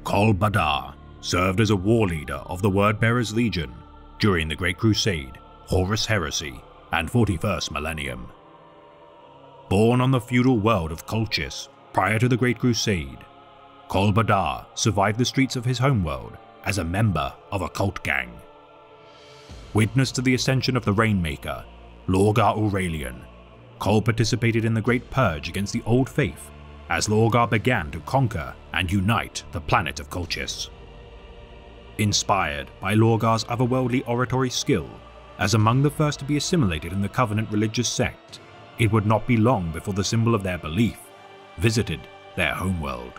Kol Badar served as a war leader of the Wordbearers Legion during the Great Crusade, Horus Heresy, and 41st Millennium. Born on the feudal world of Colchis prior to the Great Crusade, Kol Badar survived the streets of his homeworld as a member of a cult gang. Witness to the ascension of the Rainmaker, Lorgar Aurelian, Kol participated in the Great Purge against the Old Faith as Lorgar began to conquer and unite the planet of Colchis. Inspired by Lorgar's otherworldly oratory skill, as among the first to be assimilated in the Covenant religious sect, it would not be long before the symbol of their belief visited their homeworld.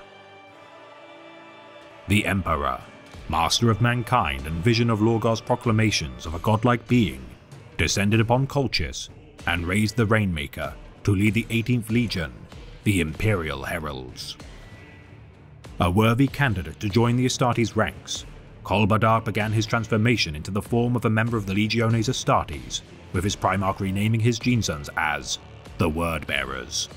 The Emperor, master of mankind and vision of Lorgar's proclamations of a godlike being, descended upon Colchis and raised the Rainmaker to lead the 18th Legion, the Imperial Heralds. A worthy candidate to join the Astartes ranks, Kol Badar began his transformation into the form of a member of the Legiones Astartes, with his Primarch renaming his genesons as the Wordbearers.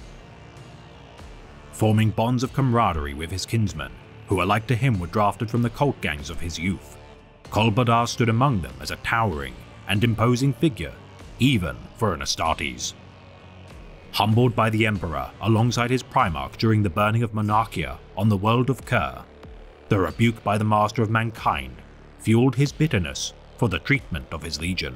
Forming bonds of camaraderie with his kinsmen, who alike to him were drafted from the cult gangs of his youth, Kol Badar stood among them as a towering and imposing figure, even for an Astartes. Humbled by the Emperor alongside his Primarch during the burning of Monarchia on the world of Kur, the rebuke by the Master of Mankind fueled his bitterness for the treatment of his legion.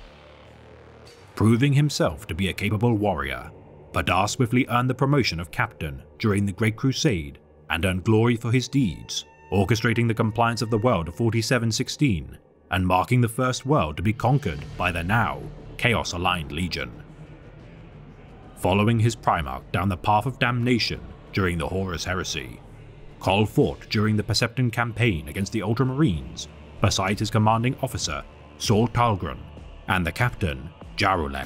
Proving himself to be a capable warrior, Badar swiftly earned the promotion of captain during the Great Crusade and earned glory for his deeds, orchestrating the compliance of the world of 4716 and marking the first world to be conquered by the now Chaos-aligned Legion. Following his Primarch down the path of damnation during the Horus Heresy, Kol fought during the Perception campaign against the Ultramarines beside his commanding officer Sor Talgron and the captain Jarulek.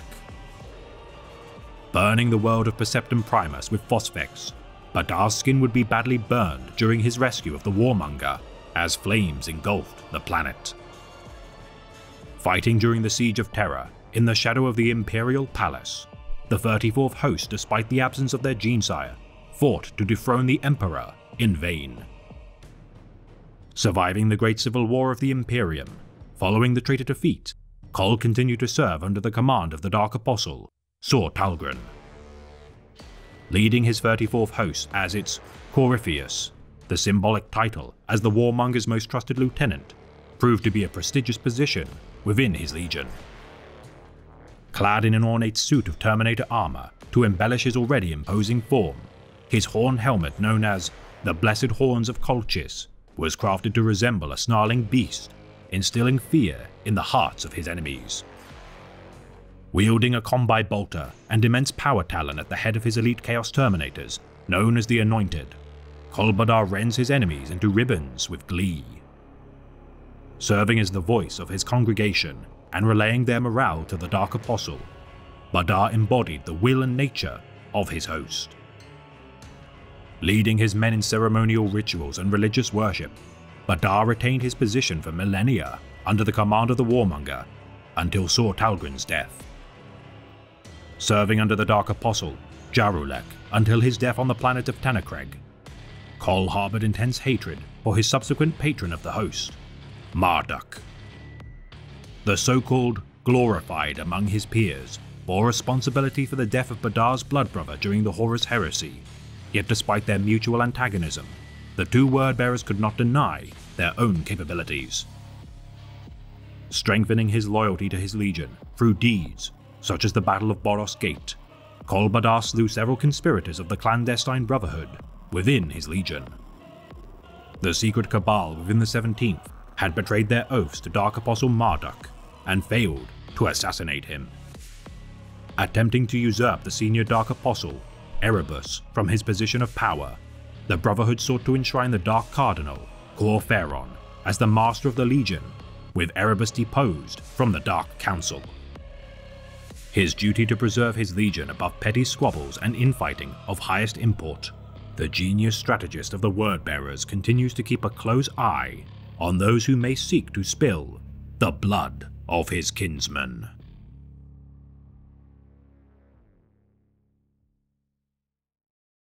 Burning the world of Perceptum Primus with phosphex, Badar's skin would be badly burned during his rescue of the Warmonger as flames engulfed the planet. Fighting during the Siege of Terror in the shadow of the Imperial Palace, the 34th host, despite the absence of their Genesire, fought to dethrone the Emperor in vain. Surviving the Great Civil War of the Imperium, following the traitor defeat, Kol continued to serve under the command of the Dark Apostle, Sor Talgron. Leading his 34th host as its Coryphaus, the symbolic title as the Warmonger's most trusted lieutenant, proved to be a prestigious position within his legion. Clad in an ornate suit of Terminator armor to embellish his already imposing form, his horn helmet known as the Blessed Horns of Colchis was crafted to resemble a snarling beast, instilling fear in the hearts of his enemies. Wielding a combi bolter and immense power talon at the head of his elite Chaos Terminators, known as the Anointed, Kol Badar rends his enemies into ribbons with glee. Serving as the voice of his congregation and relaying their morale to the Dark Apostle, Badar embodied the will and nature of his host. Leading his men in ceremonial rituals and religious worship, Badar retained his position for millennia under the command of the Warmonger until Sor Talgron's death. Serving under the Dark Apostle, Jarulek, until his death on the planet of Tanakreg, Kol harbored intense hatred for his subsequent patron of the host, Marduk. The so-called glorified among his peers bore responsibility for the death of Badar's blood brother during the Horus Heresy, yet despite their mutual antagonism, the two Wordbearers could not deny their own capabilities. Strengthening his loyalty to his legion through deeds such as the Battle of Boros Gate, Kol Badar slew several conspirators of the clandestine Brotherhood within his legion. The secret cabal within the 17th had betrayed their oaths to Dark Apostle Marduk and failed to assassinate him. Attempting to usurp the senior Dark Apostle, Erebus, from his position of power, the Brotherhood sought to enshrine the Dark Cardinal, Coryphaus, as the Master of the Legion, with Erebus deposed from the Dark Council. His duty to preserve his legion above petty squabbles and infighting of highest import, the genius strategist of the Wordbearers continues to keep a close eye on those who may seek to spill the blood of his kinsmen.